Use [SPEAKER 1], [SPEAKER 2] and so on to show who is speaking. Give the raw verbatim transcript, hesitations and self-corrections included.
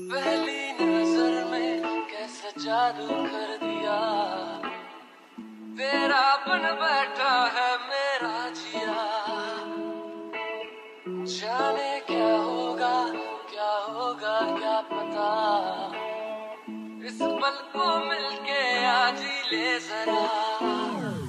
[SPEAKER 1] पहली नजर में कैसा जादू कर दिया, तेरा बन बैठा है मेरा जिया। जाने क्या होगा क्या होगा क्या पता, इस पल को मिलके आज ही ले जरा।